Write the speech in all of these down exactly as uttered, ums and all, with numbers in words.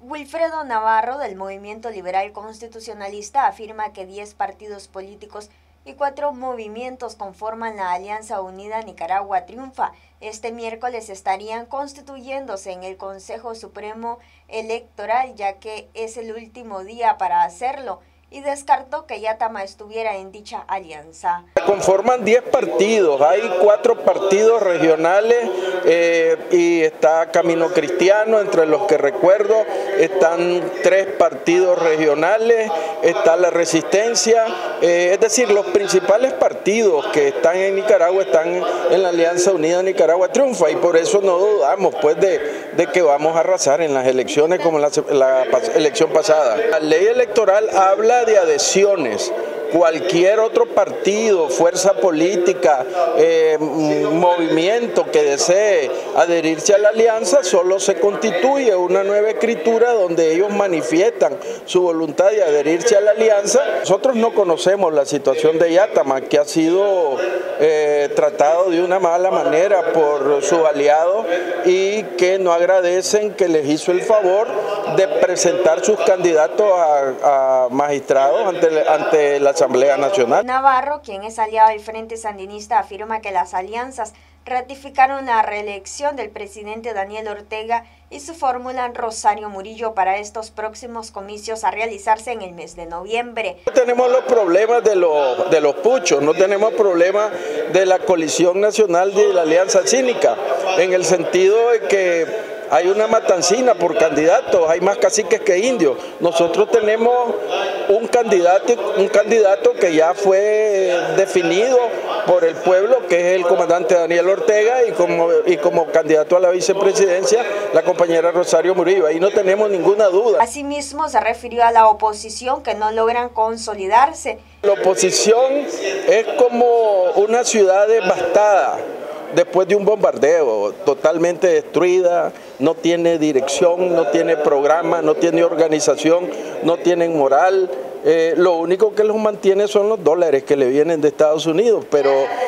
Wilfredo Navarro, del Movimiento Liberal Constitucionalista, afirma que diez partidos políticos y cuatro movimientos conforman la Alianza Unida Nicaragua Triunfa. Este miércoles estarían constituyéndose en el Consejo Supremo Electoral, ya que es el último día para hacerlo, y descartó que Yatama estuviera en dicha alianza. Conforman diez partidos, hay cuatro partidos regionales eh, y está Camino Cristiano, entre los que recuerdo, están tres partidos regionales, está la Resistencia, eh, es decir, los principales partidos que están en Nicaragua están en la Alianza Unida Nicaragua Triunfa, y por eso no dudamos pues de, de que vamos a arrasar en las elecciones como la, la elección pasada. La ley electoral habla de adhesiones. Cualquier otro partido, fuerza política, eh, movimiento que desee adherirse a la alianza, solo se constituye una nueva escritura donde ellos manifiestan su voluntad de adherirse a la alianza. Nosotros no conocemos la situación de Yatama, que ha sido eh, tratado de una mala manera por sus aliados y que no agradecen que les hizo el favor de presentar sus candidatos a, a magistrados ante, ante la Asamblea Nacional. Navarro, quien es aliado del Frente Sandinista, afirma que las alianzas ratificaron la reelección del presidente Daniel Ortega y su fórmula Rosario Murillo para estos próximos comicios a realizarse en el mes de noviembre. No tenemos los problemas de los, de los puchos, no tenemos problemas de la coalición nacional de la Alianza Cínica, en el sentido de que hay una matancina por candidatos, hay más caciques que indios. Nosotros tenemos un candidato, un candidato que ya fue definido por el pueblo, que es el comandante Daniel Ortega, y como, y como candidato a la vicepresidencia, la compañera Rosario Murillo. Ahí no tenemos ninguna duda. Asimismo, se refirió a la oposición, que no logran consolidarse. La oposición es como una ciudad devastada después de un bombardeo, totalmente destruida, no tiene dirección, no tiene programa, no tiene organización, no tienen moral. Eh, lo único que los mantiene son los dólares que le vienen de Estados Unidos, pero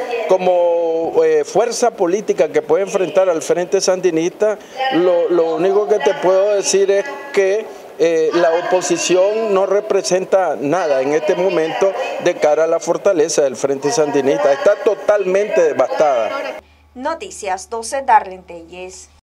como eh, fuerza política que puede enfrentar al Frente Sandinista, lo, lo único que te puedo decir es que Eh, la oposición no representa nada en este momento de cara a la fortaleza del Frente Sandinista. Está totalmente devastada. Noticias doce, Darlene Telles.